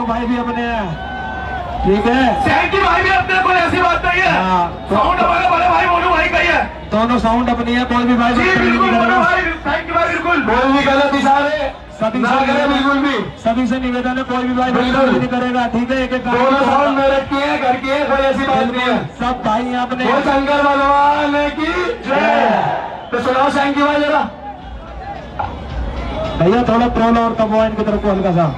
भाई भी अपने हैं, ठीक है। सैंकी भाई भी अपने, कोई ऐसी बात नहीं है। साउंड हमारे बड़े भाई मोनू भाई का ही है। दोनों साउंड अपनी है, कोई भी भाई बिल्कुल मोनू भाई, सैंकी भाई बिल्कुल कोई भी गलत इशारे सभी ना करे, बिल्कुल भी। सभी से निवेदन है, कोई भी भाई बिल्कुल नहीं करेगा, ठीक है। एक एक दोनों साउंड मेरे की है, घर की है, कोई ऐसी बात नहीं है। सब भाई यहाँ अपने। वो शंकर भगवान की जय। तो सुनाओ सैंकी भाई जरा। भैया थोड़ा ट्रोल और कबॉइन की तरफ को हल्का सा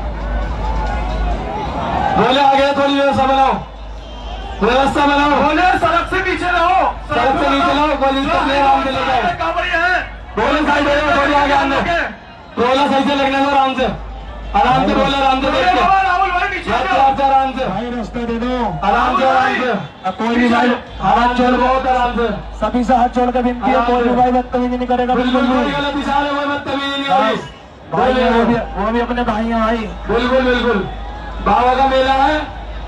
बोले आ गया, थोड़ी व्यवस्था बनाओ, व्यवस्था बनाओ। बोले सड़क से नीचे रहो, सड़क से नीचे लाओ, कोई दिक्कत नहीं, आराम से ले जाओ। बोले साइड हो जाओ, थोड़ी आगे आने, रोला सही से लगने दो, आराम से, आराम से बोले, आराम से देख के, आराम से भाई रास्ता दे दो, आराम से, आराम से। कोई भी भाई आराम जोड़, बहुत आराम से। सभी से हाथ जोड़ के विनती है, कोई भी भाई बदतमीजी नहीं करेगा, बिल्कुल कोई भी। गलत इशारे, कोई बदतमीजी नहीं होगी। भाई वो भी अपने भाई हैं भाई, बिल्कुल बिल्कुल। बाबा का मेला है।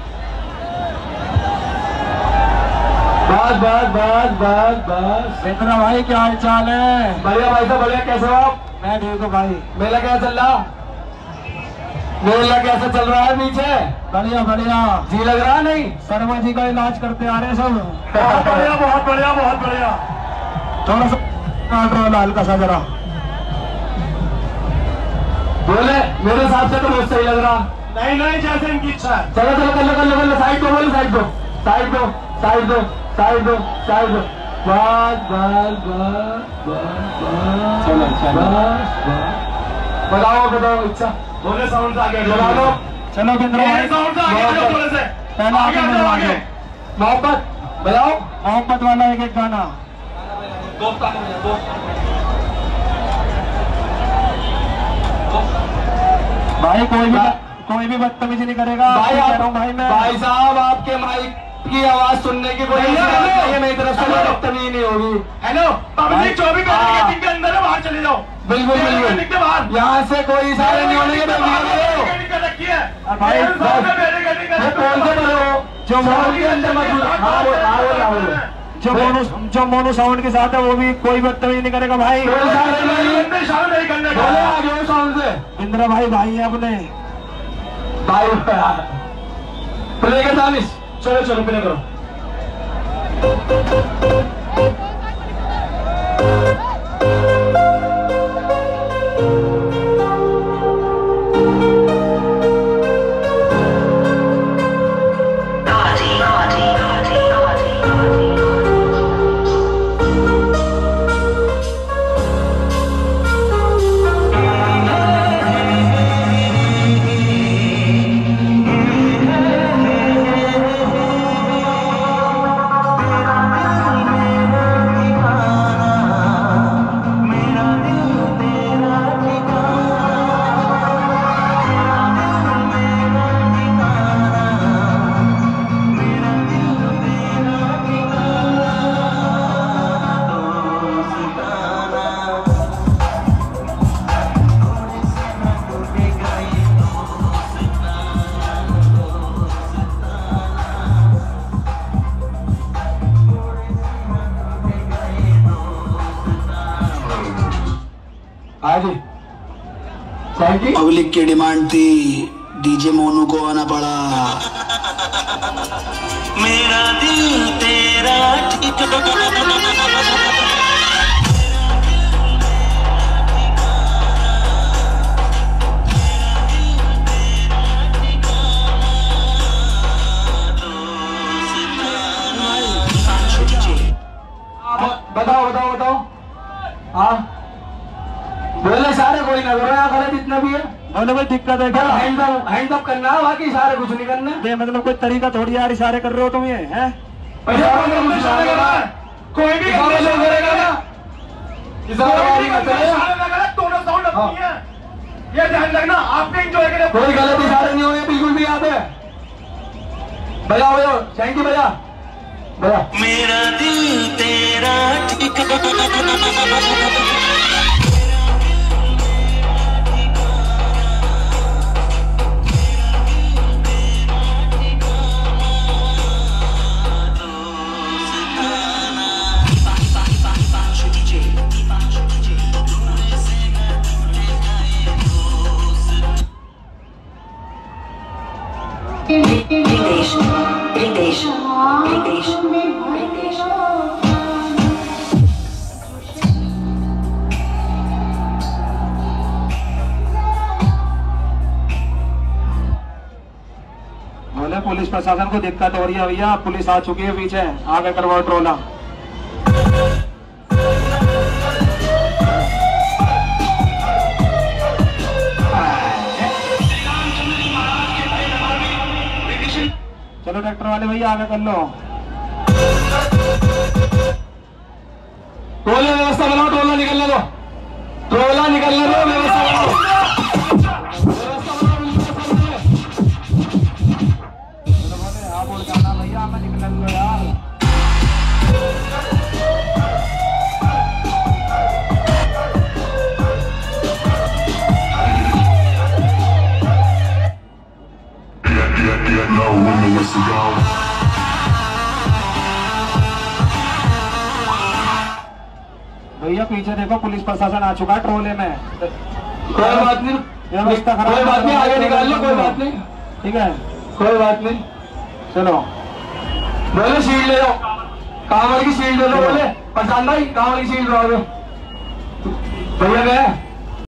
बस बस बस बस बस। मित्रा भाई क्या हाल चाल है? बढ़िया भाई साहब, बढ़िया। कैसे हो आप? मैं ठीक हूँ भाई। मेला कैसा चल रहा? मेला कैसा चल रहा है नीचे? बढ़िया बढ़िया। जी लग रहा नहीं? शर्मा जी का इलाज करते आ रहे हैं सब। बहुत बढ़िया, बहुत बढ़िया, बहुत बढ़िया। थोड़ा सा हल्का सा जरा बोले मेरे हिसाब से तो बहुत सही लग रहा। नहीं नहीं, जैसे इनकी इच्छा है। चलो चलो, कर लो कर लो कर लो। साइड दो, बोले साइड दो, साइड दो, साइड दो, साइड दो, साइड दो। बस बस बस बस बस। चलो चलो बस बताओ बताओ इच्छा। बोले साउंड से आगे चला लो। चलो बिंद्रा भाई, साउंड से आगे जाओ, थोड़े से पहला आगे आगे जाओ, आगे आगे। मोहब्बत बताओ। मोहब्बत वाला एक एक गाना। भाई कोई भी बदतमीजी नहीं करेगा। भाई कह रहा हूँ भाई मैं। भाई साहब, आपके माइक की आवाज सुनने की कोई भैया, बात नहीं है, हेलो। मेरी तरफ से हेलो। बदतमीजी नहीं होगी। हेलो, पब्लिक 24 घंटे के अंदर है, बाहर चले जाओ। बिल्कुल बिल्कुल। के बाहर यहाँ से कोई इशारे नहीं होने के। भाई वो कौन से बड़े हो जो मॉल के अंदर मत बोलो। हाँ बोलो, हाँ बोलो, हाँ बोलो। जो मोनू साउंड के साथ है वो भी कोई बदतमीजी नहीं करेगा भाई। कोई इशारे नहीं करने बोले, आ गए साउंड से। इंदिरा भाई है अपने भाई प्ले के दानिश। चलो चलो, प्ले करो। पब्लिक की डिमांड थी, डीजे मोनू को आना पड़ा। मेरा दिल तेरा बताओ बताओ बताओ। हाँ बोले सारे कोई ना करो, यहाँ गलत इतना भी है। बोले कोई दिक्कत है क्या? हैंड अप करना है, बाकी सारे कुछ नहीं करना। ये मतलब कोई तरीका थोड़ी यार, इशारे कर रहे हो तुम ये हैं? कोई भी करेगा ना, दोनों साउंड अपनी है, ये ध्यान रखना। आपने एंजॉय करें, कोई गलत इशारे नहीं होंगे, बिल्कुल भी। यहाँ पे बजाओ बजाओ, थैंक बजा बजा। मेरा दिल तेरा पुलिस प्रशासन को दिक्कत हो रही है भैया, पुलिस आ चुकी है पीछे, आगे करवाओ ट्रोला। चलो ट्रैक्टर वाले भैया आगे कर लो। ट्रोला व्यवस्था बनाओ, ट्रोला निकलने दो, ट्रोला निकलने दो, व्यवस्था बनाओ, चलो बोले आप बोल जाना भैया, हमें निकलने दो यार। भैया पीछे देखो, पुलिस प्रशासन आ चुका है ट्रोले में। कोई बात नहीं, व्यवस्था खराब, कोई बात नहीं, आगे निकाल लो, कोई बात नहीं, ठीक है कोई बात नहीं। चलो बोले शील्ड ले लो, कांवड़ की शील्ड ले लो, बोले प्रशांत भाई कांवड़ की शील्ड लो भैया।